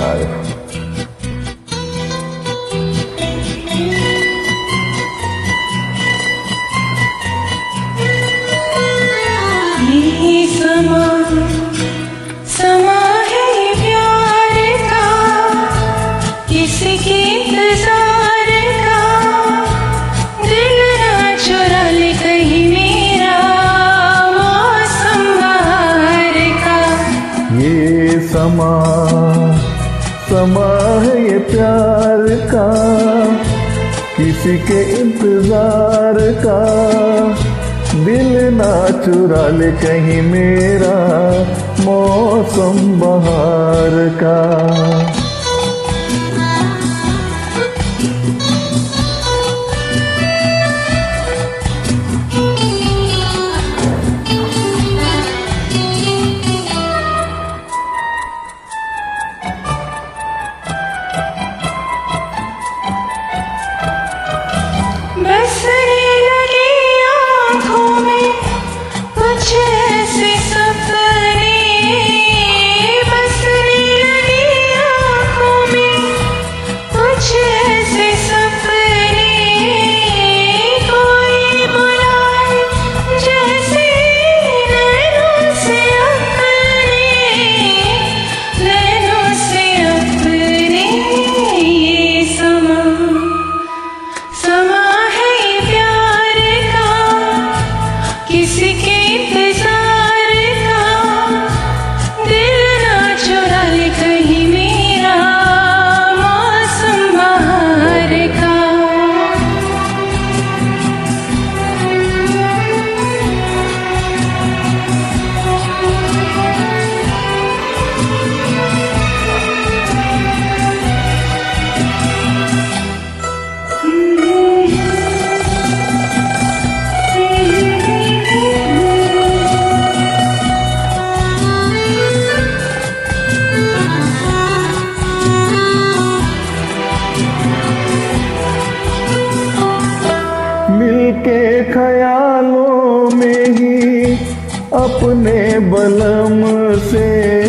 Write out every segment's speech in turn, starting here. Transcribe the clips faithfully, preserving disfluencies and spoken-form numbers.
ये समा समा है ये प्यार का, किसी के इंतजार का, दिल ना चुरा ले कहीं मेरा मौसम बहार का। ये समा समा है ये प्यार का, किसी के इंतजार का, दिल ना चुरा ले कहीं मेरा मौसम बहार का। बसने लगे आँखों में कुछ ऐसे सपने, बसने लगे आँखों में कुछ ऐसे सपने, कोई बुलाए जैसे नैनों से अपने, नैनों से अपने। ये समा समा किसी के इंतजार का, दिल ना चुरा ले कहीं मेरा मौसम बहार का। मिलके ख्यालों में ही अपने बलम से,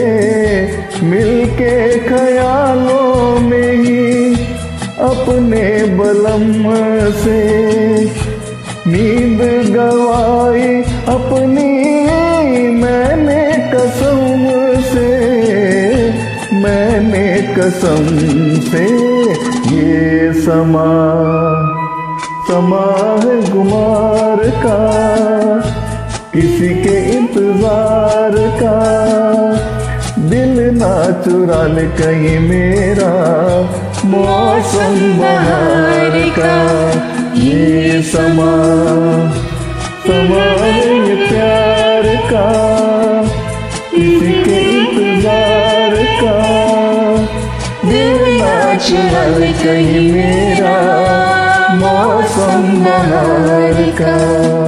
मिलके ख्यालों में ही अपने बलम से, नींद गवाई अपनी मैंने कसम से, मैंने कसम से। ये समा समा है गुमार का, किसी के इंतजार का, दिल ना चुरा ले कहीं मेरा मौसम बहार का। ये समा समा है ये प्यार का, किसी के इंतजार का, दिल ना चुरा ले कहीं मेरा मौसम बहार का।